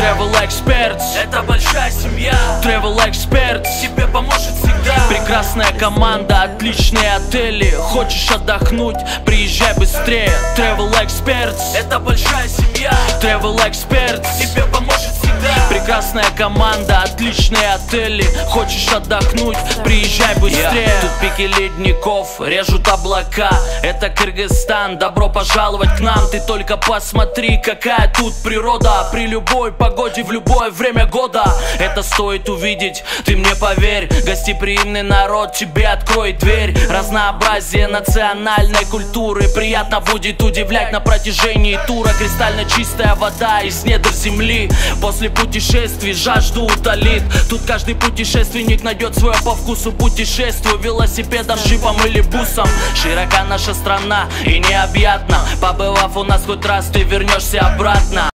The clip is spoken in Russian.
Travel Experts — это большая семья. Travel Experts тебе поможет всегда. Прекрасная команда, отличные отели. Хочешь отдохнуть? Приезжай быстрее. Travel Experts — это большая семья. Travel Experts тебе поможет всегда. Прекрасная команда, отличные отели. Хочешь отдохнуть? Приезжай быстрее. Тут пики ледников, режут облака. Это Кыргызстан, добро пожаловать к нам. Ты только посмотри, какая тут природа. При любой погоде, в любое время года. Это стоит увидеть, ты мне поверь. Гостеприимный народ тебе откроет дверь. Разнообразие национальной культуры приятно будет удивлять на протяжении тура. Кристально чистая вода из недр земли. После путешествий жажду утолит. Тут каждый путешественник найдет свое по вкусу путешествие. Велосипедом, джипом или бусом. Широка наша страна и необъятна. Побывав у нас хоть раз, ты вернешься обратно.